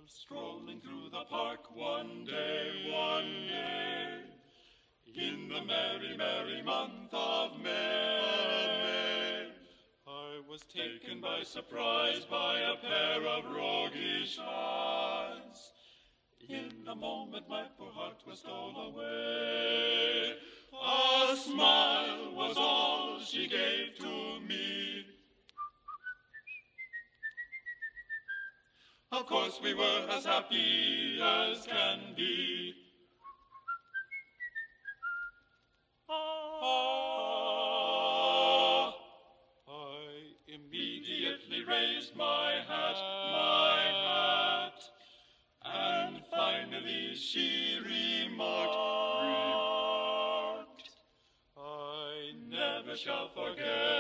strolling through the park one day, in the merry, merry month of May, I was taken by surprise by a pair of roguish eyes. In a moment my poor heart was stole away. A smile was all she gave to me. Of course we were as happy as can be. I immediately raised my hat, and finally she remarked, I never shall forget